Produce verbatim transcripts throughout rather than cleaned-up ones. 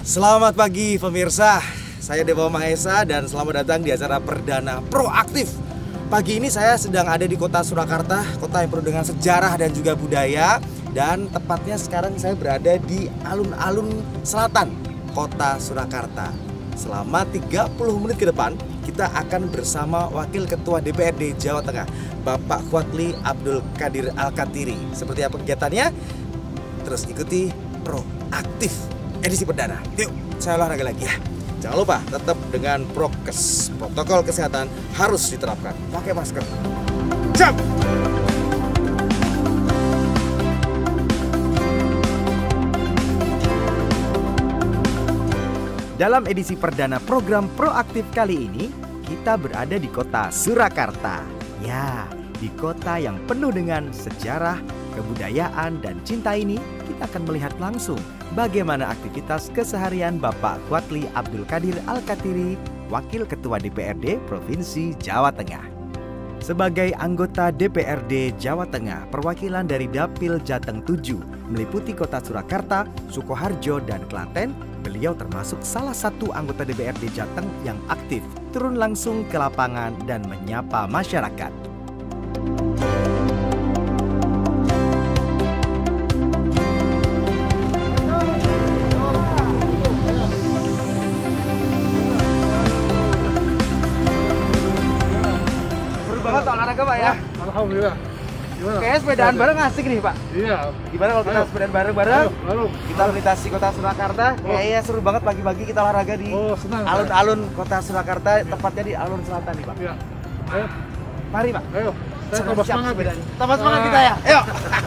Selamat pagi pemirsa, saya Dewa Mahesa dan selamat datang di acara perdana Proaktif. Pagi ini saya sedang ada di kota Surakarta, kota yang penuh dengan sejarah dan juga budaya. Dan tepatnya sekarang saya berada di alun-alun selatan kota Surakarta. Selama tiga puluh menit ke depan kita akan bersama Wakil Ketua D P R D Jawa Tengah, Bapak Khotli Abdul Qadir Al-Katiri. Seperti apa kegiatannya? Terus ikuti Proaktif edisi perdana. Yuk, saya olahraga lagi ya. Jangan lupa tetap dengan prokes, protokol kesehatan harus diterapkan. Pakai masker. Jam. Dalam edisi perdana program Proaktif kali ini, kita berada di kota Surakarta. Ya, di kota yang penuh dengan sejarah, kebudayaan, dan cinta ini, kita akan melihat langsung bagaimana aktivitas keseharian Bapak Khotli Abdul Qadir Al-Katiri, Wakil Ketua D P R D Provinsi Jawa Tengah. Sebagai anggota D P R D Jawa Tengah, perwakilan dari Dapil Jateng tujuh meliputi kota Surakarta, Sukoharjo, dan Klaten, beliau termasuk salah satu anggota D P R D Jateng yang aktif turun langsung ke lapangan dan menyapa masyarakat. Olahraga Pak ya? Alhamdulillah. Gimana? Kayaknya sepedaan bareng asik nih Pak. Iya. Gimana kalau kita sepedaan bareng-bareng? Lalu Kita melintasi kota Surakarta. Oh. Kayaknya seru banget pagi-pagi kita olahraga di Oh, senang. alun-alun kota Surakarta, tepatnya di alun selatan nih Pak. Iya. Ayo, Mari Pak. ayo. Saya tambah Siap semangat. sepedanya. Tambah semangat kita ya. Ayo.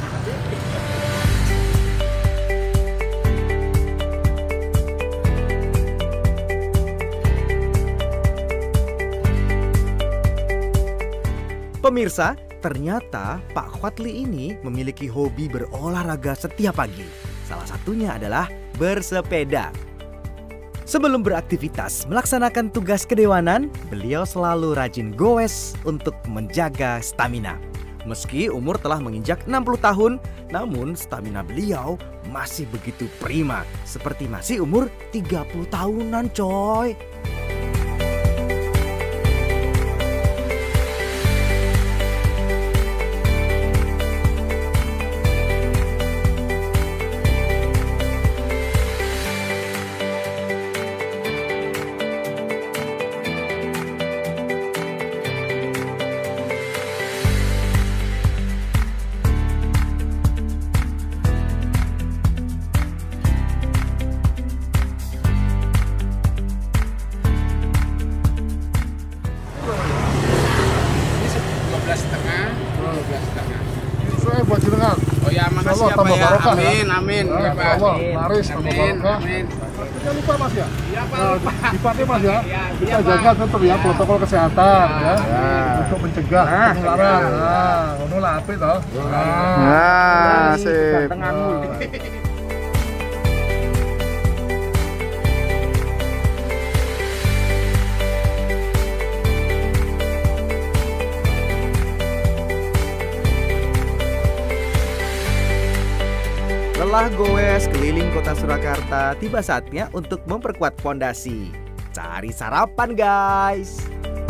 Pemirsa, ternyata Pak Khotli ini memiliki hobi berolahraga setiap pagi. Salah satunya adalah bersepeda. Sebelum beraktivitas melaksanakan tugas kedewanan, beliau selalu rajin goes untuk menjaga stamina. Meski umur telah menginjak enam puluh tahun, namun stamina beliau masih begitu prima. Seperti masih umur tiga puluh tahunan coy. Saya buat jenengan. Oh ya, makasih ya Pak ya. Amin, amin. Ya, Ya, Pak. Allah, laris tambah Amin, barokah. amin. Jangan lupa Mas ya. Iya Pak. Nah, lupa. dipakai Mas ya. Iya, Kita iya, Pak. jaga tetap ya protokol kesehatan ya. Ya. Untuk mencegah penularan. Nah, ngono lah apik toh. Nah, sip. Setelah goes keliling kota Surakarta, tiba saatnya untuk memperkuat fondasi. Cari sarapan guys.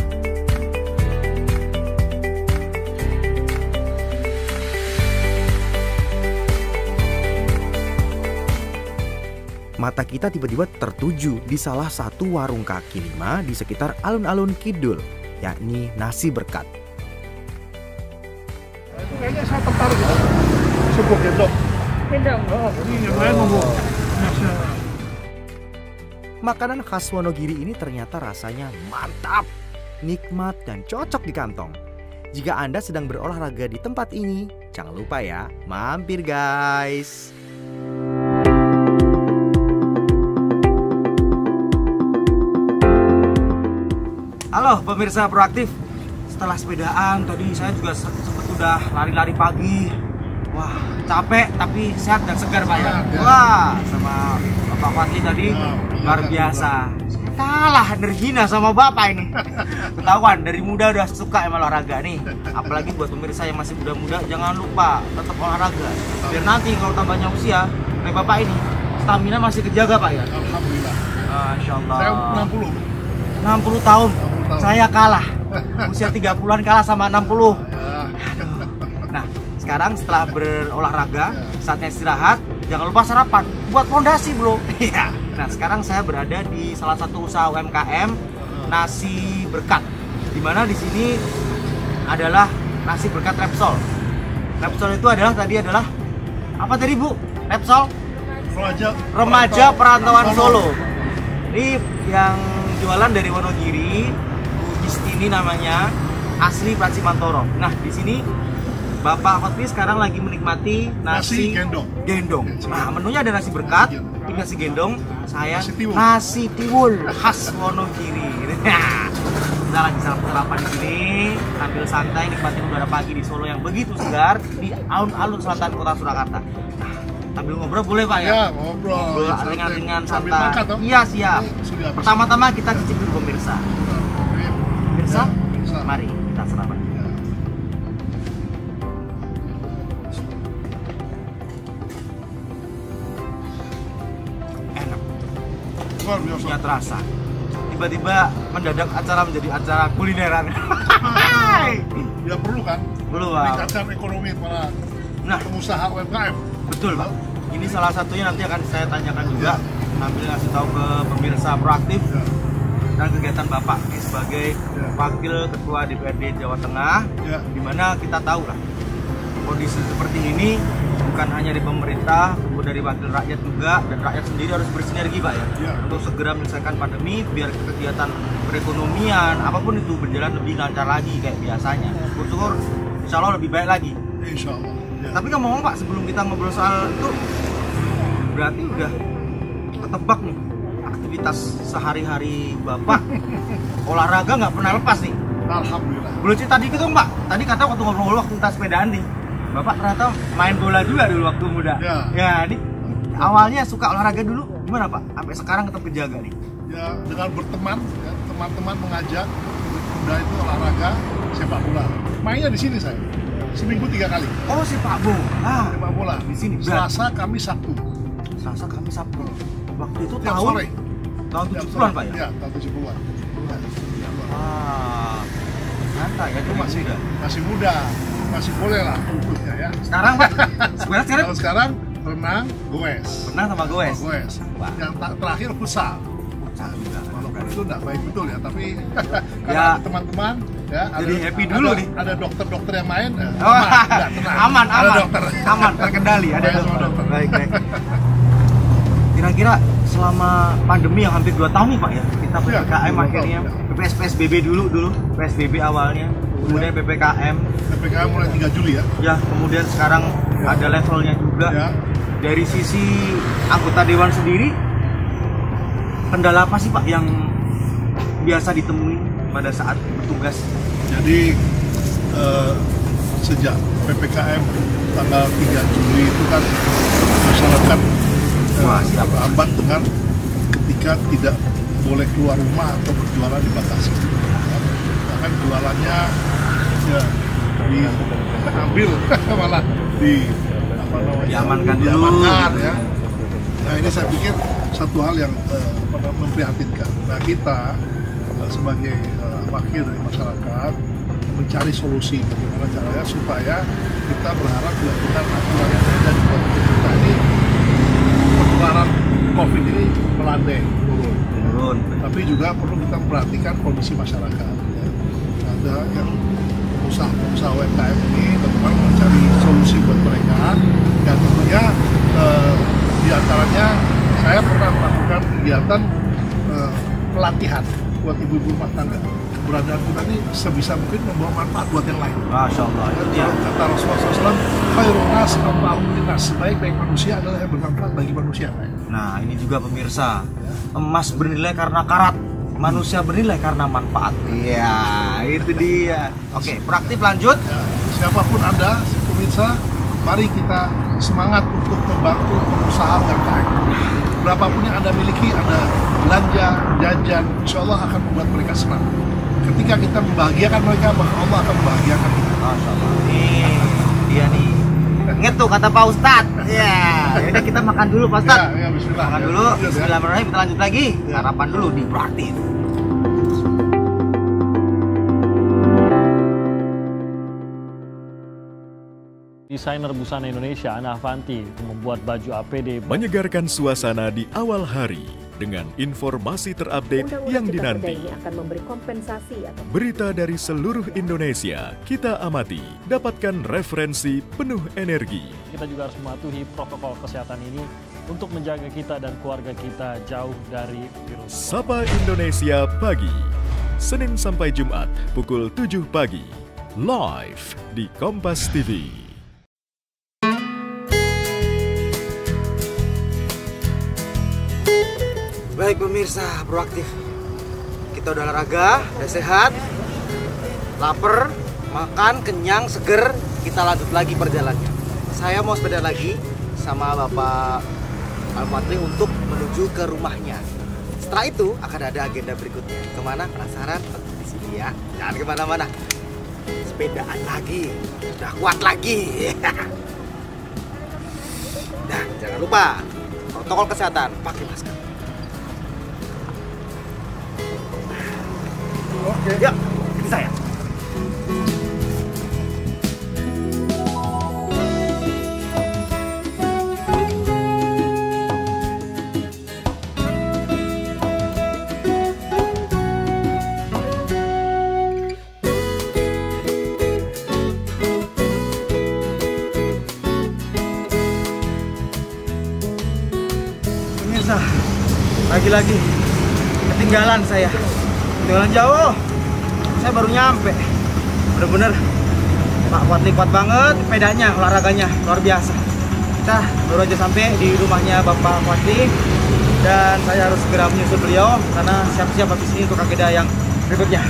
Mata kita tiba-tiba tertuju di salah satu warung kaki lima di sekitar alun-alun Kidul, yakni Nasi Berkat. Itu kayaknya saya tertarik ya. Sebuah gendong. Gendong. Oh, ini yang lain ngomong. Makanan khas Wonogiri ini ternyata rasanya mantap, nikmat, dan cocok di kantong. Jika Anda sedang berolahraga di tempat ini, jangan lupa ya, mampir guys. Halo pemirsa Proaktif. Setelah sepedaan tadi saya juga se- sempat udah lari-lari pagi. Wah, capek tapi sehat dan segar Pak ya. Wah, sama Bapak Khotli tadi luar biasa. Kalah nerhina sama Bapak ini. Ketahuan dari muda udah suka sama olahraga nih. Apalagi buat pemirsa yang masih muda-muda, jangan lupa tetap olahraga. Biar nanti kalau tambahnya usia kayak Bapak ini, stamina masih kejaga Pak ya. Alhamdulillah. Masya Allah. Saya enam puluh. enam puluh tahun. enam puluh tahun. Saya kalah. Usia tiga puluhan kalah sama enam puluh. Ya. Nah, sekarang setelah berolahraga, saatnya istirahat, jangan lupa sarapan buat fondasi, Bro. Iya. Nah, sekarang saya berada di salah satu usaha U M K M Nasi Berkat. Dimana di sini adalah Nasi Berkat Repsol. Repsol itu adalah tadi adalah apa tadi, Bu? Repsol Remaja, Remaja Perantauan Solo. Ini yang jualan dari Wonogiri, Bu Gistini namanya, asli Pracimantoro. Nah, di sini Bapak Hotpi sekarang lagi menikmati nasi, Nasi gendong. gendong. Nah, menunya ada nasi berkat, ini nasi gendong, saya Nasi tiwul. nasi tiwul khas Wonogiri. Kita lagi sarapan di sini, sambil santai nikmatin udara pagi di Solo yang begitu segar di alun-alun selatan Kota Surakarta. Nah, sambil ngobrol boleh, Pak ya? Ya, ngobrol. Ngobrol Santai. ringan-ringan Sambil santai. makan, toh? Iya, siap. Ini sudah habis. Pertama-tama kita cicip dulu pemirsa. Pemirsa, Ya, bisa. mari kita sarapan. Ya. Enak, Luar biasa. punya terasa. Tiba-tiba mendadak acara menjadi acara kulineran. Ya perlu kan? Belum, Pak. Meningkatkan ekonomi para Nah, pengusaha U M K M. betul, Pak. Ini salah satunya nanti akan saya tanyakan juga, sambil ngasih tahu ke pemirsa Proaktif Ya. dan kegiatan Bapak ini sebagai Ya. Wakil Ketua D P R D Jawa Tengah, Ya. dimana kita tahu lah kondisi seperti ini bukan hanya di pemerintah, kemudian dari wakil rakyat juga, dan rakyat sendiri harus bersinergi, Pak ya, Ya. untuk segera menyelesaikan pandemi biar kegiatan perekonomian apapun itu berjalan lebih lancar lagi kayak biasanya. Syukur-syukur insya Allah lebih baik lagi. Insya Allah. Ya. Tapi ngomong Pak, sebelum kita ngobrol soal itu, berarti udah ketebak nih aktivitas sehari-hari Bapak. Olahraga nggak pernah lepas nih. Alhamdulillah. Boleh cerita dikit dong, Pak? Tadi kata waktu ngobrol waktu kita sepedaan nih, Bapak ternyata main bola juga dulu waktu muda. Ya. Ya, ini awalnya suka olahraga dulu, gimana Pak? Sampai sekarang tetap kejaga nih. Ya, dengan berteman, ya, teman-teman mengajak muda itu olahraga sepak bola. Mainnya di sini saya. Seminggu tiga kali. Oh, sepak bola. Sepak bola. Di sini. Selasa, Kamis, Sabtu. Selasa, Kamis, Sabtu. Waktu itu Tiap tahun sore. tahun Tiap tujuh puluhan, sore. Pak ya? Ya, tahun tujuh puluhan. Ya. Wah, santai ya, Itu dari masih muda. masih muda, masih boleh lah ikutnya ya. Sekarang Pak, sebenarnya sekarang Kalau sekarang renang, goes. pernah sama goes. Oh, goes. Wah. Yang ta- terakhir futsal. Futsal juga. Walaupun itu nggak baik betul ya, tapi karena Ya. ada teman-teman ya, Jadi happy dulu ada, nih. Ada dokter-dokter yang main, ya, Oh, aman, nggak, tenang. aman, Ada aman, dokter. aman, terkendali, ada Main sama dokter. dokter. Baik, baik. Kira-kira selama pandemi yang hampir dua tahun nih Pak ya, kita P P K M dua akhirnya, tahun, P S P S B B dulu dulu, P S B B awalnya, kemudian P P K M, P P K M mulai tiga Juli ya. ya kemudian sekarang Ya. ada levelnya juga. Ya. Dari sisi anggota dewan sendiri, kendala apa sih Pak yang biasa ditemui pada saat bertugas? Jadi eh, sejak P P K M tanggal tiga Juli itu kan masyarakat Wah, eh, siap. terhambat dengan ketika tidak boleh keluar rumah atau berjualan dibatasi. Bahkan jualannya ya diambil malah di apa namanya Diamankan dulu. diamankan ya. Nah ini saya pikir satu hal yang eh, apa namanya, memprihatinkan. Nah kita eh, sebagai eh, wakil dari masyarakat mencari solusi bagaimana caranya supaya kita berharap dilakukan aturan yang ada di kota kita ini penularan COVID ini melandai turun. Turun. Tapi juga perlu kita memperhatikan kondisi masyarakat. Ya. Ada yang usaha-usaha U M K M ini bagaimana mencari solusi buat mereka. Dan tentunya eh, diantaranya saya pernah melakukan kegiatan eh, pelatihan buat ibu-ibu rumah tangga. Keberadaan kita ini sebisa mungkin membawa manfaat buat yang lain. Masya Allah. Ya, Ya. kata Rasulullah shallallahu alaihi wasallam, khairun nas anfa'uhum linnas. Sebaik-baik manusia adalah yang bermanfaat bagi manusia. Nah ini juga pemirsa, emas bernilai karena karat, manusia bernilai karena manfaat. Iya, itu dia. Oke, Proaktif lanjut. Ya, siapapun Anda, pemirsa, mari kita semangat untuk membantu pengusaha U M K M. Berapapun yang Anda miliki, Anda belanja, jajan, insya Allah akan membuat mereka senang. Ketika kita membahagiakan mereka, maka Allah akan membahagiakan kita. Masya Allah. Nih, dia nih. Ingat tuh kata Pak Ustadz. Ya, yaudah kita makan dulu Pak Ustadz. Ya, ya, bismillah. Makan Ya, dulu. ya, ya. Bismillahirrahmanirrahim. Kita lanjut lagi. Ya. Sarapan dulu di Proaktif. Desainer busana Indonesia Ana Avanti membuat baju A P D menyegarkan suasana di awal hari dengan informasi terupdate Undang-undang yang Cipta Kerja dinanti. ini akan memberi kompensasi atau Berita dari seluruh Indonesia kita amati, dapatkan referensi penuh energi. kita juga harus mematuhi protokol kesehatan ini untuk menjaga kita dan keluarga kita jauh dari virus. Sapa Indonesia Pagi, Senin sampai Jumat pukul tujuh pagi, live di Kompas T V. Baik pemirsa Proaktif, kita udah olahraga, udah sehat, lapar, makan, kenyang, seger. Kita lanjut lagi perjalanannya. Saya mau sepeda lagi sama Bapak Alfatri untuk menuju ke rumahnya. Setelah itu akan ada agenda berikutnya. Kemana? Penasaran? Tetap di sini ya. Jangan kemana-mana. Sepedaan lagi, udah kuat lagi. Dan jangan lupa protokol kesehatan, pakai masker. Oke. Yuk, ini saya. Pemirsa, lagi-lagi ketinggalan saya. Ketinggalan jauh. Saya baru nyampe. Bener-bener Pak Fatli kuat banget sepedanya, olahraganya luar biasa. Kita baru aja sampai di rumahnya Bapak Fatli dan saya harus segera menyusul beliau karena siap-siap habis ini untuk agenda yang berikutnya.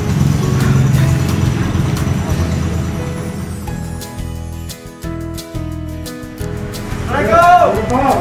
Assalamualaikum.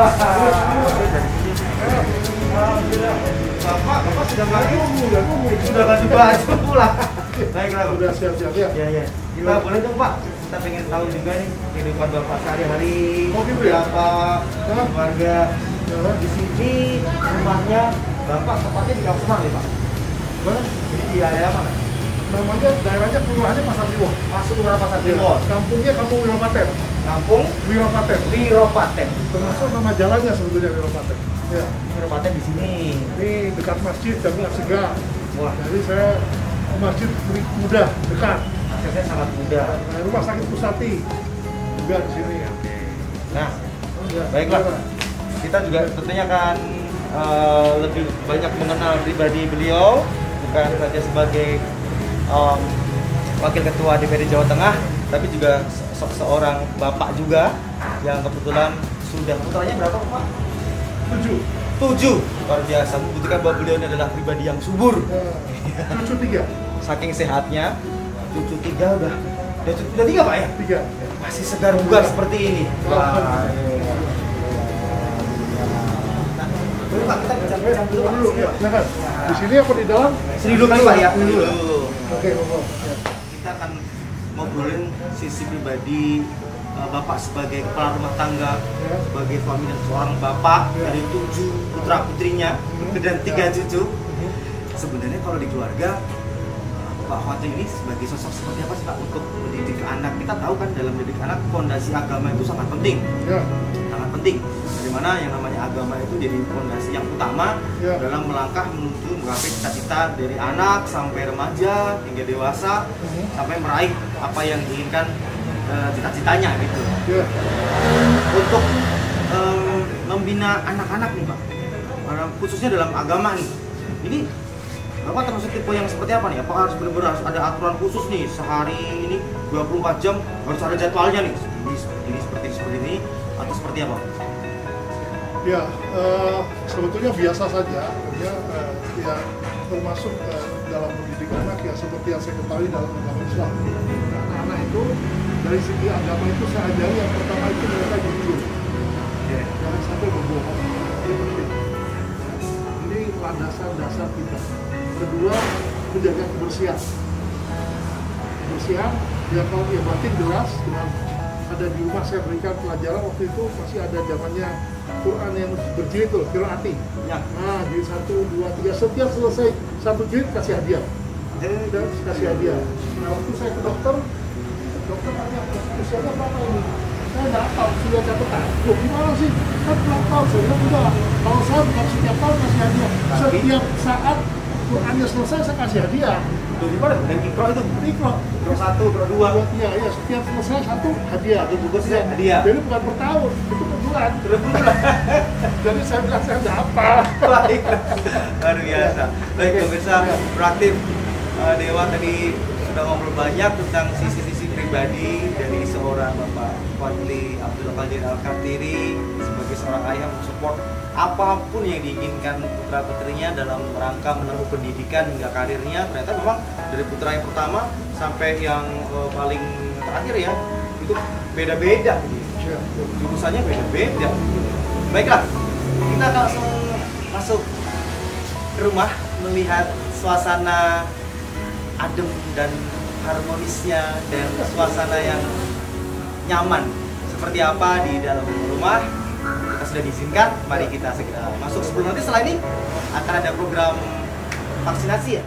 Alhamdulillah. Bapak, Bapak sudah lagi sudah ganti baju pulang. Baiklah, Udah siap-siap ya. Ya, ya. Kita boleh dong Pak. Kita pengen tahu juga nih kehidupan Bapak sehari-hari. Oh, gitu ya? Apa keluarga di sini rumahnya Bapak tepatnya di kampung mana nih Pak? Mana? Jadi di area mana? Namanya daerahnya kelurahannya Pasar Kliwon. Masuk ke Pasar Ya. Kliwon. Kampungnya Kampung Wiropaten. Kampung Wiropaten. Wiropaten. Termasuk nama jalannya sebetulnya Wiropaten. Ya. Wiropaten di sini. Ini dekat masjid Jamiah Segar. Wah, Jadi saya ke masjid mudah dekat. aksesnya sangat mudah. Nah, rumah sakit Pusati juga di sini ya. Nah, Ya, baiklah. gimana? Kita juga tentunya akan uh, lebih banyak mengenal pribadi beliau, bukan saja sebagai um, wakil ketua D P R D Jawa Tengah, tapi juga se seorang bapak juga yang kebetulan sudah putranya berapa Pak? Tujuh. Tujuh. Luar biasa, membuktikan bahwa beliau ini adalah pribadi yang subur. Ya. Cucu tiga. Saking sehatnya, cucu tiga udah, udah, cucu- udah tiga Pak ya? Tiga. Masih segar bugar seperti ini. Wah. Boleh Pak, kita bicara dulu Pak. Dulu ya. Silakan. Di sini apa di dalam? Sini dulu kali Pak ya. Sini dulu. Oke, monggo. Ya. Kita akan ngobrolin sisi pribadi uh, Bapak sebagai kepala rumah tangga, sebagai suami dan seorang bapak dari tujuh putra putrinya dan tiga cucu. Sebenarnya kalau di keluarga Pak Fatli ini sebagai sosok seperti apa sih Pak untuk mendidik anak? Kita tahu kan dalam mendidik anak fondasi agama itu sangat penting, Ya. sangat penting. Dimana yang namanya agama itu jadi fondasi yang utama Ya. dalam melangkah menuju menggapai cita-cita dari anak sampai remaja hingga dewasa Mhm. sampai meraih apa yang diinginkan eh, cita-citanya gitu. Ya. Untuk em, membina anak-anak nih Pak, eh, khususnya dalam agama nih, ini Bapak termasuk tipe yang seperti apa nih? Apakah harus benar-benar harus ada aturan khusus nih sehari ini dua puluh empat jam harus ada jadwalnya nih? Ini seperti ini, seperti ini, seperti ini atau seperti apa? Ya, eh, sebetulnya biasa saja, ya, eh, ya termasuk eh, dalam pendidik anak ya seperti yang saya ketahui dalam agama Islam. Nah, anak itu dari segi agama itu saya ajari yang pertama itu mereka jujur, jangan sampai berbohong. Ini penting. Ini landasan-dasar kita. Kedua, menjaga kebersihan. Kebersihan, ya kalau ya batin jelas dengan ada di rumah saya berikan pelajaran waktu itu masih ada zamannya Quran yang berjilid tuh, qiraati. Ya. Nah, jadi satu, dua, tiga, setiap selesai satu jilid kasih hadiah. Dan kasih hadiah. Nah, waktu saya ke dokter, dokter tanya, usianya berapa ini? Saya nggak tahu, sudah catatan. Loh, gimana sih? Kan tiap tahun, saya bilang enggak. Kalau saya bukan setiap tahun kasih hadiah. Setiap saat Qurannya selesai, saya kasih hadiah. Tuh di mana? Dan ikro itu? Ikro. Ikro satu, ikro dua. Iya, iya, setiap selesai satu hadiah. Itu juga sih hadiah. Jadi bukan per tahun, itu per bulan. Sudah bulan. Jadi saya bilang saya nggak apa. Baik, luar biasa. Baik pemirsa, proaktif. Uh, Dewa tadi sudah ngobrol banyak tentang sisi-sisi pribadi dari seorang Bapak Fadli Abdul Qadir Al-Kartiri sebagai seorang ayah mensupport apapun yang diinginkan putra putrinya dalam rangka menempuh pendidikan hingga karirnya. Ternyata memang dari putra yang pertama sampai yang uh, paling terakhir ya itu beda-beda, jurusannya beda-beda. Baiklah, kita langsung masuk ke rumah melihat suasana adem dan harmonisnya dan suasana yang nyaman seperti apa di dalam rumah. Kita sudah diizinkan, mari kita segera masuk. Sebelum nanti setelah ini akan ada program vaksinasi ya.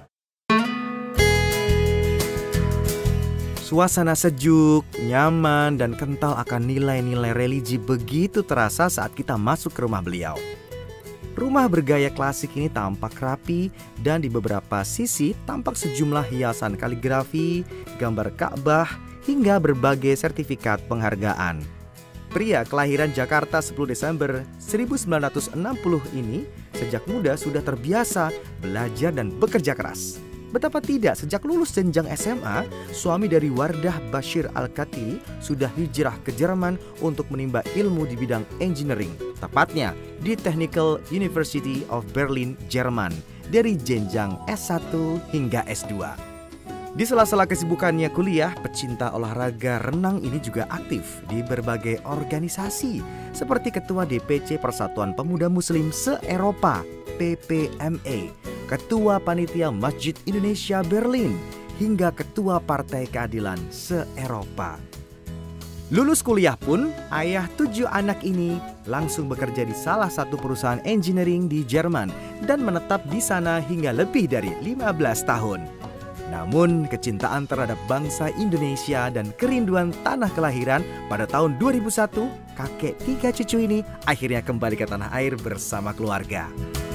Suasana sejuk, nyaman, dan kental akan nilai-nilai religi begitu terasa saat kita masuk ke rumah beliau. Rumah bergaya klasik ini tampak rapi dan di beberapa sisi tampak sejumlah hiasan kaligrafi, gambar Ka'bah, hingga berbagai sertifikat penghargaan. Pria kelahiran Jakarta sepuluh Desember seribu sembilan ratus enam puluh ini sejak muda sudah terbiasa belajar dan bekerja keras. Betapa tidak, sejak lulus jenjang S M A, suami dari Wardah Bashir Al-Kartiri sudah hijrah ke Jerman untuk menimba ilmu di bidang engineering, tepatnya di Technical University of Berlin, Jerman, dari jenjang S satu hingga S dua. Di sela-sela kesibukannya kuliah, pecinta olahraga renang ini juga aktif di berbagai organisasi, seperti Ketua D P C Persatuan Pemuda Muslim se-Eropa, P P M A, Ketua Panitia Masjid Indonesia Berlin, hingga Ketua Partai Keadilan se-Eropa. Lulus kuliah pun, ayah tujuh anak ini langsung bekerja di salah satu perusahaan engineering di Jerman dan menetap di sana hingga lebih dari lima belas tahun. Namun, kecintaan terhadap bangsa Indonesia dan kerinduan tanah kelahiran pada tahun dua ribu satu, kakek tiga cucu ini akhirnya kembali ke tanah air bersama keluarga.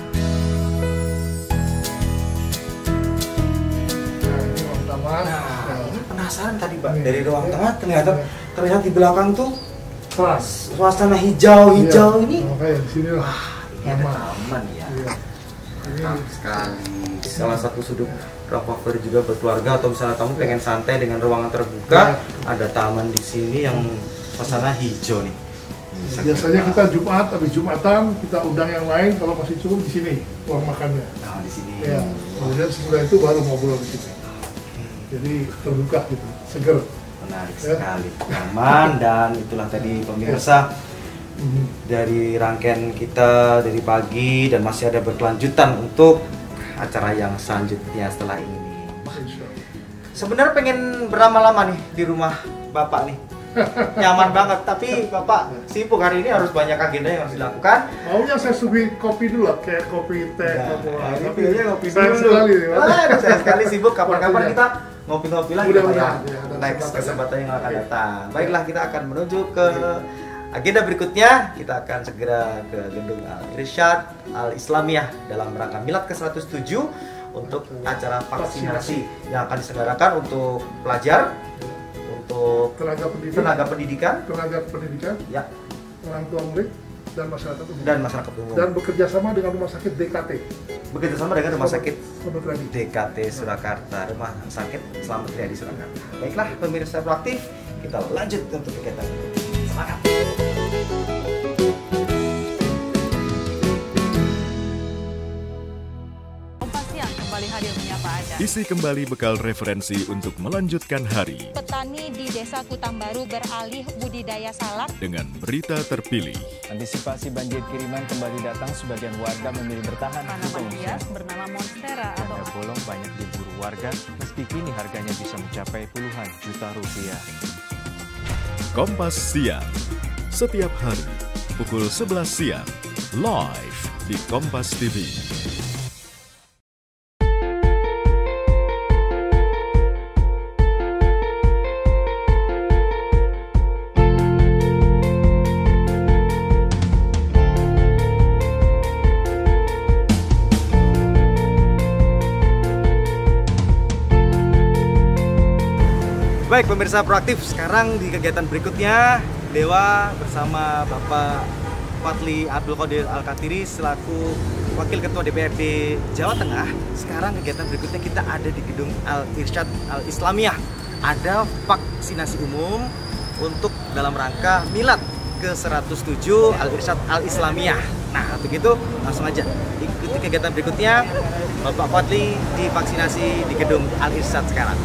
Nah, ini penasaran tadi Pak, dari ruang tengah ternyata terlihat di belakang tuh kelas suasana hijau-hijau iya. ini. Oke, di sini lah. Ini ada taman ya. Iya. Mantap sekali. Salah satu sudut ruang favorit juga buat keluarga atau misalnya kamu pengen santai dengan ruangan terbuka, ya. Ada taman di sini yang suasana hijau nih. Biasanya kita Jumat, habis Jumatan kita undang yang lain kalau masih cukup di sini ruang makannya. Nah, di sini. Ya. Kemudian setelah itu baru ngobrol di sini. Jadi terbuka gitu, seger. Menarik ya. sekali, nyaman dan itulah tadi pemirsa ya. Dari rangkaian kita dari pagi dan masih ada berkelanjutan untuk acara yang selanjutnya setelah ini. Sebenarnya pengen berlama-lama nih di rumah Bapak nih, nyaman banget. Tapi Bapak sibuk hari ini, harus banyak agenda yang harus dilakukan. Maunya saya suguhi kopi dulu, kayak kopi teh. Nah, nah, ini pilihnya kopi sayang dulu. sekali. Ah, sayang sekali sibuk. Kapan-kapan kita ngopi-ngopi lagi Udah, Pak, udah, ya. ya, Next kesempatan yang akan datang. Baiklah, kita akan menuju ke agenda berikutnya. Kita akan segera ke gedung Al-Irsyad Al-Islamiyah dalam rangka Milad ke seratus tujuh untuk acara vaksinasi yang akan diselenggarakan untuk pelajar, untuk tenaga pendidik, tenaga pendidikan, tenaga pendidikan, ya, orang tua murid dan masyarakat umum. dan masyarakat umum. Dan bekerja sama dengan rumah sakit D K T. Bekerja sama dengan rumah sakit Selamat Riyadi. D K T Surakarta, rumah sakit Selamat Riyadi Surakarta. Baiklah pemirsa proaktif, kita lanjut untuk kegiatan. Semangat. Kembali hadir menyapa Anda. Isi kembali bekal referensi untuk melanjutkan hari. Petani di Desa Kutambaru beralih budidaya salak Dengan berita terpilih. Antisipasi banjir kiriman kembali datang, sebagian warga memilih bertahan. tanaman hias bernama monstera atau Ganda bolong banyak diburu warga, meski kini harganya bisa mencapai puluhan juta rupiah. Kompas Siang. Setiap hari pukul sebelas siang, live di Kompas T V. Baik pemirsa Proaktif, sekarang di kegiatan berikutnya Dewa bersama Bapak Fadli Abdul Qadir Al-Katiri selaku Wakil Ketua D P R D Jawa Tengah. Sekarang kegiatan berikutnya kita ada di gedung Al-Irsyad Al-Islamiyah. Ada vaksinasi umum untuk dalam rangka milad ke seratus tujuh Al-Irsyad Al-Islamiyah. Nah begitu langsung aja ikuti kegiatan berikutnya. Bapak Fadli divaksinasi di gedung Al-Irsyad sekarang.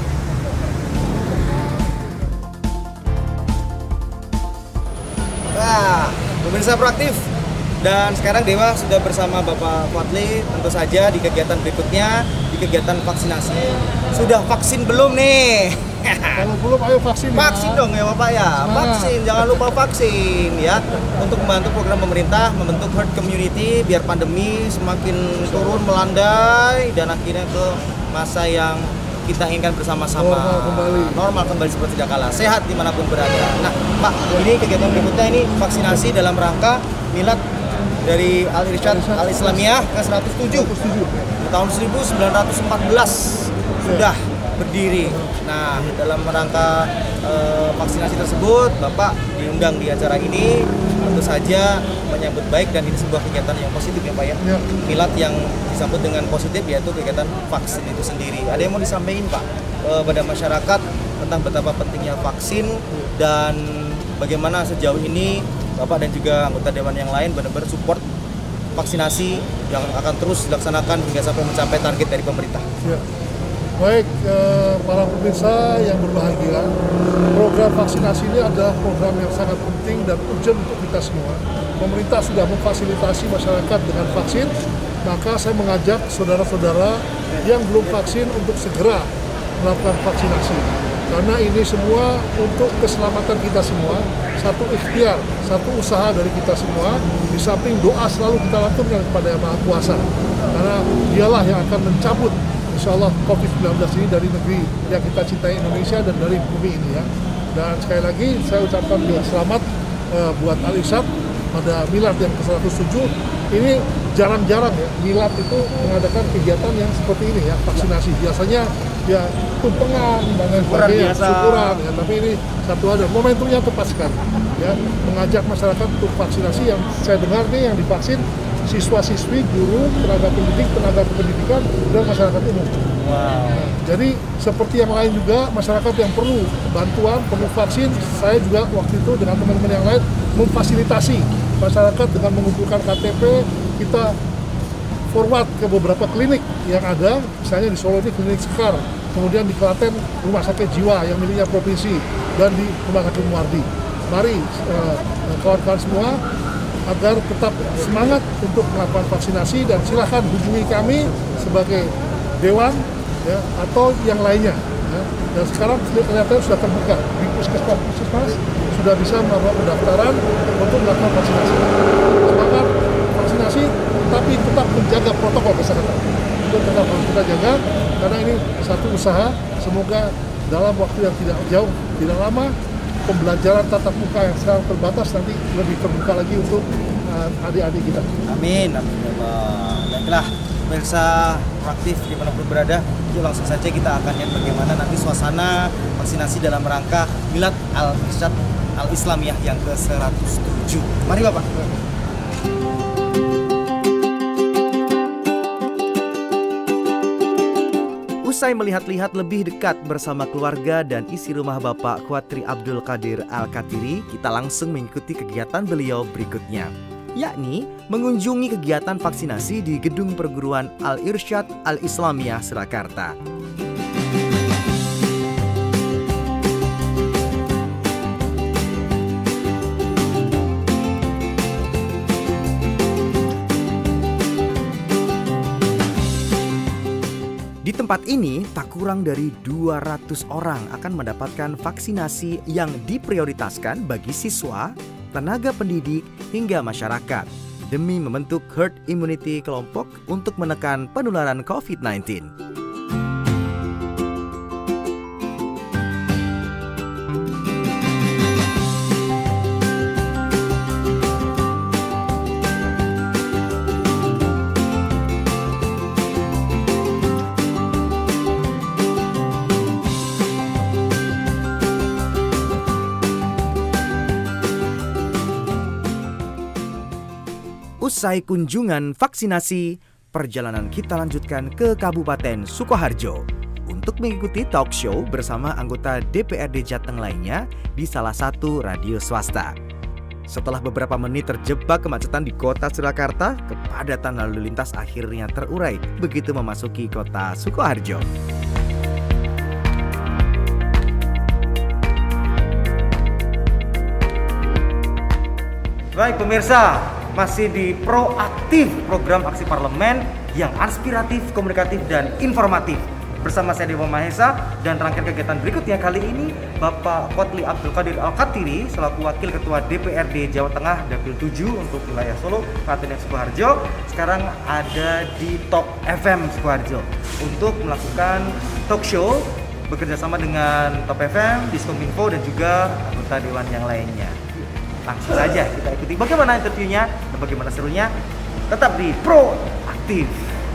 Nah, pemirsa Proaktif, dan sekarang Dewa sudah bersama Bapak Fadli tentu saja di kegiatan berikutnya, di kegiatan vaksinasi. Sudah vaksin belum nih? Kalau belum, ayo vaksin. Vaksin ya. Dong ya Bapak ya, vaksin, jangan lupa vaksin ya. Untuk membantu program pemerintah membentuk herd community biar pandemi semakin turun melandai dan akhirnya ke masa yang kita inginkan bersama-sama normal kembali. normal kembali seperti tidak kalah, sehat dimanapun berada. Nah Pak, ini kegiatan berikutnya ini vaksinasi dalam rangka milad dari Al-Irsyad Al-Islamiyah ke seratus tujuh tahun seribu sembilan ratus empat belas sudah berdiri. Nah dalam rangka eh, vaksinasi tersebut Bapak diundang di acara ini, tentu saja menyambut baik dan ini sebuah kegiatan yang positif ya Pak ya. Ya. Milad yang disambut dengan positif yaitu kegiatan vaksin itu sendiri. Ada yang mau disampaikan Pak eh, pada masyarakat tentang betapa pentingnya vaksin dan bagaimana sejauh ini Bapak dan juga anggota dewan yang lain benar-benar support vaksinasi yang akan terus dilaksanakan hingga sampai mencapai target dari pemerintah. Ya. Baik, eh, para pemirsa yang berbahagia, program vaksinasi ini adalah program yang sangat penting dan urgent untuk kita semua. Pemerintah sudah memfasilitasi masyarakat dengan vaksin, maka saya mengajak saudara-saudara yang belum vaksin untuk segera melakukan vaksinasi. Karena ini semua untuk keselamatan kita semua, satu ikhtiar, satu usaha dari kita semua, di samping doa selalu kita lakukan kepada Yang Maha Kuasa. Karena dialah yang akan mencabut insya Allah covid sembilan belas ini dari negeri yang kita cintai Indonesia dan dari bumi ini ya. Dan sekali lagi saya ucapkan juga selamat uh, buat Al-Irsyad pada milad yang ke seratus tujuh. Ini jarang-jarang ya milad itu mengadakan kegiatan yang seperti ini ya, vaksinasi. Biasanya ya tumpengan dan lain sebagainya, syukuran ya, tapi ini satu ada momentumnya tepat sekali ya, mengajak masyarakat untuk vaksinasi. Yang saya dengar nih yang divaksin siswa-siswi, guru, tenaga pendidik, tenaga kependidikan, dan masyarakat umum. Wow. Nah, jadi seperti yang lain juga, masyarakat yang perlu bantuan, perlu vaksin, saya juga waktu itu dengan teman-teman yang lain memfasilitasi masyarakat dengan mengumpulkan K T P, kita forward ke beberapa klinik yang ada, misalnya di Solo ini klinik Sekar, kemudian di Klaten rumah sakit jiwa yang miliknya provinsi, dan di rumah sakit Muardi. Mari kawan-kawan uh, semua agar tetap semangat untuk melakukan vaksinasi dan silahkan hubungi kami sebagai dewan ya, atau yang lainnya ya. Dan sekarang ternyata sudah terbuka di puskesmas puskesmas sudah bisa melakukan pendaftaran untuk melakukan vaksinasi. Semangat vaksinasi tapi tetap menjaga protokol kesehatan. Itu tetap harus kita jaga karena ini satu usaha. Semoga dalam waktu yang tidak jauh, tidak lama, pembelajaran tatap muka yang sekarang terbatas nanti lebih terbuka lagi untuk uh, adik-adik kita. Amin, amin ya Allah. Baiklah, pemirsa Proaktif dimanapun berada, yuk langsung saja kita akan lihat bagaimana nanti suasana vaksinasi dalam rangka milad Al-Irsyad Al-Islamiyah yang ke seratus tujuh. Mari Bapak. Usai melihat-lihat lebih dekat bersama keluarga dan isi rumah Bapak Fadli Abdul Qadir Al-Katiri, kita langsung mengikuti kegiatan beliau berikutnya, yakni mengunjungi kegiatan vaksinasi di Gedung Perguruan Al-Irsyad Al-Islamiyah Surakarta. Di tempat ini tak kurang dari dua ratus orang akan mendapatkan vaksinasi yang diprioritaskan bagi siswa, tenaga pendidik, hingga masyarakat demi membentuk herd immunity kelompok untuk menekan penularan covid sembilan belas. Usai kunjungan vaksinasi, perjalanan kita lanjutkan ke Kabupaten Sukoharjo untuk mengikuti talk show bersama anggota D P R D Jateng lainnya di salah satu radio swasta. Setelah beberapa menit terjebak kemacetan di kota Surakarta, kepadatan lalu lintas akhirnya terurai begitu memasuki kota Sukoharjo. Baik pemirsa, masih di Proaktif, program aksi parlemen yang aspiratif, komunikatif, dan informatif. Bersama saya Dewa Mahesa dan rangkaian kegiatan berikutnya kali ini Bapak Kotli Abdul Qadir Al-Khatiri selaku Wakil Ketua D P R D Jawa Tengah Dapil tujuh untuk wilayah Solo, Klaten, dan Sukoharjo sekarang ada di Top F M Sukoharjo untuk melakukan talk show bekerja sama dengan Top F M, Diskominfo, dan juga anggota dewan yang lainnya. Langsung saja kita ikuti bagaimana interviewnya dan bagaimana serunya. Tetap di Proaktif.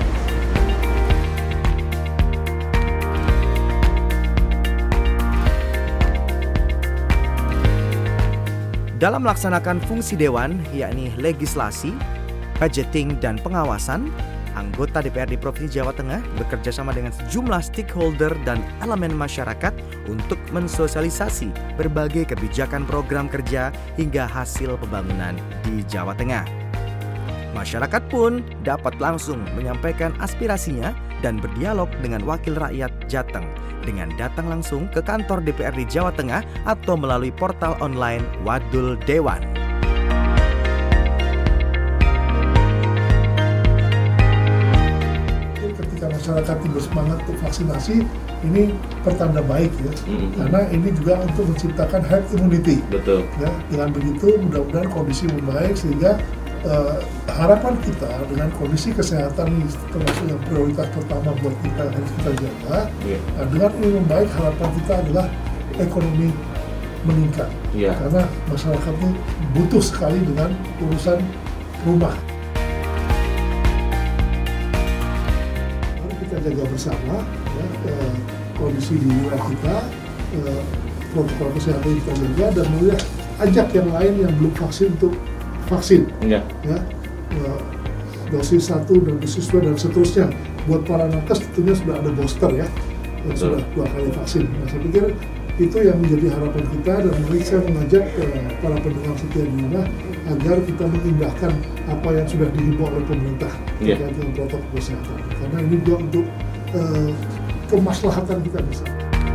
Dalam melaksanakan fungsi dewan, yakni legislasi, budgeting, dan pengawasan, anggota D P R D Provinsi Jawa Tengah bekerja sama dengan sejumlah stakeholder dan elemen masyarakat untuk mensosialisasi berbagai kebijakan program kerja hingga hasil pembangunan di Jawa Tengah. Masyarakat pun dapat langsung menyampaikan aspirasinya dan berdialog dengan wakil rakyat Jateng dengan datang langsung ke kantor D P R D Jawa Tengah atau melalui portal online Wadul Dewan. Masyarakat yang bersemangat untuk vaksinasi ini pertanda baik ya, mm-hmm. karena ini juga untuk menciptakan herd immunity. Betul. Ya, dengan begitu mudah-mudahan kondisi membaik sehingga uh, harapan kita dengan kondisi kesehatan ini termasuk yang prioritas pertama buat kita harus kita jaga. Yeah. Nah, dengan ini membaik harapan kita adalah ekonomi meningkat, yeah. karena masyarakat ini butuh sekali dengan urusan rumah. Jaga bersama ya, eh, kondisi di wilayah kita, eh, protokol kesehatan kita jaga dan melihat ajak yang lain yang belum vaksin untuk vaksin, ya, ya eh, dosis satu dan dosis dua dan seterusnya. Buat para nakes tentunya sudah ada booster ya, yang sudah dua kali vaksin. Nah, saya pikir itu yang menjadi harapan kita dan mari saya mengajak eh, para pendengar setia di rumah agar kita mengindahkan apa yang sudah dihimbau oleh pemerintah terkait yeah. dengan protokol kesehatan. Karena ini juga untuk uh, kemaslahatan kita bersama.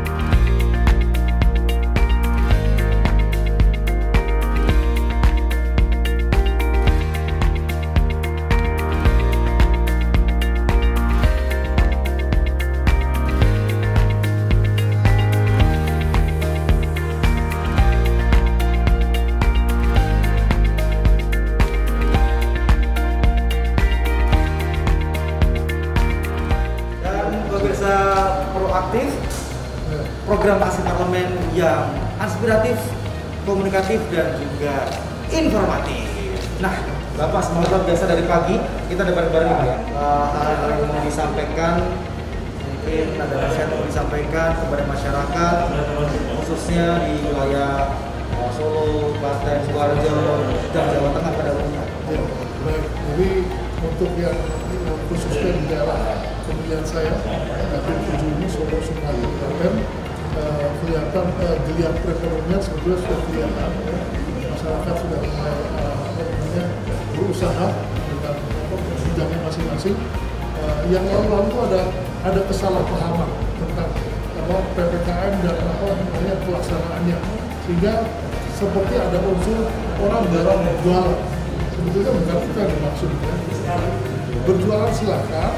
Proaktif, program aksi parlemen yang aspiratif, komunikatif, dan juga informatif. Nah, Bapak semoga biasa dari pagi kita ada bareng-bareng ya. Hal-hal yang mau disampaikan, mungkin ada nasihat yang mau disampaikan kepada masyarakat, khususnya di wilayah Solo, Klaten, Sukoharjo, dan Jawa Tengah pada umumnya. Ya, baik. Jadi untuk yang khususnya di daerah pemilihan saya, Dapil tujuh ini Solo, Sukoharjo, Klaten, uh, kelihatan uh, geliat perekonomian sebetulnya sudah kelihatan. Ya. Masyarakat sudah mulai uh, berusaha dengan bidangnya masing-masing. Uh, yang lalu-lalu itu ada ada kesalahpahaman tentang apa P P K M dan apa namanya pelaksanaannya, sehingga seperti ada unsur orang dorong jualan. Sebetulnya bukan kita yang dimaksud. Ya. Berjualan silakan,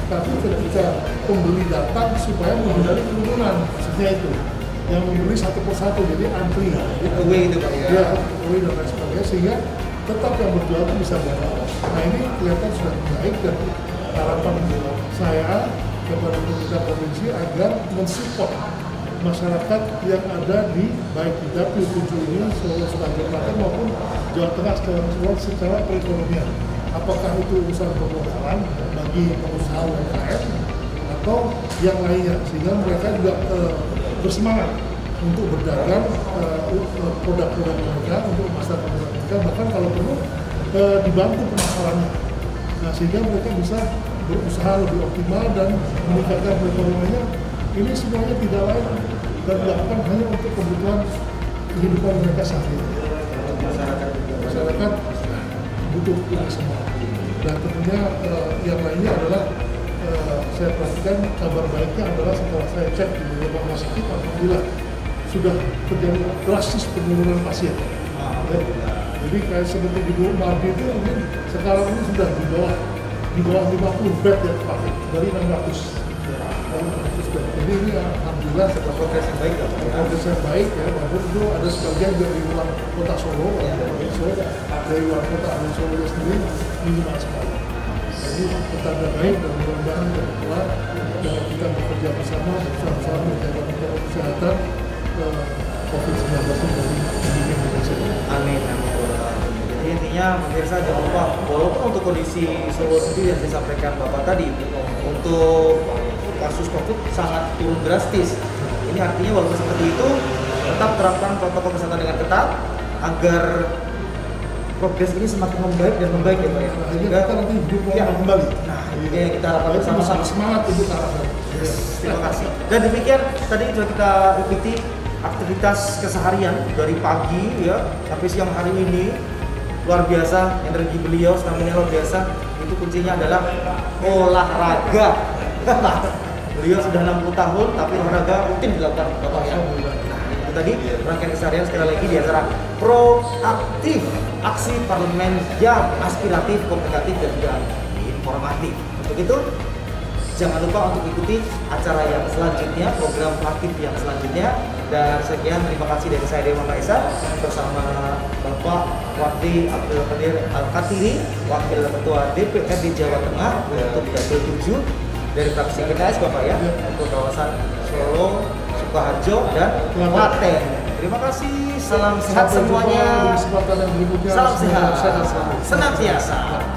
tapi ketika pembeli datang supaya menghindari kerumunan, maksudnya itu yang membeli satu persatu, jadi antri giveaway itu Pak ya? Ya, giveaway dan lain sebagainya, sehingga tetap yang berjual itu bisa berjualan. Nah ini kelihatan sudah baik, dan harapan saya kepada pemerintah provinsi agar mensupport masyarakat yang ada di baik di Dapil tujuh ini, Solo, Sumatera Selatan maupun Jawa Tengah secara keseluruhan secara perekonomian. Apakah itu urusan permodalan bagi pengusaha U M K M atau yang lainnya, sehingga mereka juga uh, bersemangat untuk berdagang uh, produk-produk mereka untuk masyarakat mereka, bahkan kalau perlu uh, dibantu pemasarannya. Nah, sehingga mereka bisa berusaha lebih optimal dan meningkatkan perekonomiannya. Ini semuanya tidak lain dan dilakukan hanya untuk kebutuhan kehidupan mereka sehari-hari. Masyarakat, masyarakat butuh ini semua. Dan tentunya uh, yang lainnya adalah uh, saya perhatikan kabar baiknya adalah setelah saya cek di beberapa rumah sakit, alhamdulillah sudah terjadi drastis penurunan pasien. Ya. Jadi kayak seperti di Mardi itu mungkin sekarang ini sudah di bawah di bawah lima puluh bed ya Pak, dari enam ratus. Jadi ini alhamdulillah setelah progres yang baik, progres yang baik ya, walaupun itu ada sebagian dari luar kota Solo, ya, dari Solo, dari luar kota dari Solo sendiri minimal sekali. Jadi petanda baik dan mudah-mudahan keluar dan kita bekerja bersama bersama menjaga protokol kesehatan COVID sembilan belas dari Indonesia. Amin, amin. Jadi intinya pemirsa jangan lupa, walaupun untuk kondisi Solo sendiri yang disampaikan Bapak tadi, untuk kasus COVID sangat turun drastis. Ini artinya walaupun seperti itu, tetap terapkan protokol kesehatan dengan ketat agar progres ini semakin membaik dan membaik ya Pak ya. Sehingga kita nanti hidup ya, kembali. Nah, ini yang kita harapkan bersama-sama. Semangat untuk harapan. Yes, terima kasih. Dan demikian tadi sudah kita ikuti aktivitas keseharian dari pagi ya sampai siang hari ini. Luar biasa, energi beliau stamina luar biasa. Itu kuncinya adalah olahraga. Beliau sudah enam puluh tahun tapi olahraga rutin dilakukan Bapak ya. Nah, itu tadi rangkaian keseharian sekali lagi di acara Proaktif, aksi parlemen yang aspiratif, komunikatif dan juga informatif. Untuk itu jangan lupa untuk ikuti acara yang selanjutnya, program Proaktif yang selanjutnya. Dan sekian, terima kasih dari saya Dewa Maesa bersama Bapak Wati Abdul Qadir Al-Katiri, Wakil Ketua D P R D Jawa Tengah untuk Dapil tujuh dari fraksi P K S Bapak ya, untuk kawasan Solo, Sukoharjo dan Klaten. Terima kasih, salam sehat semuanya. Salam sehat, senantiasa.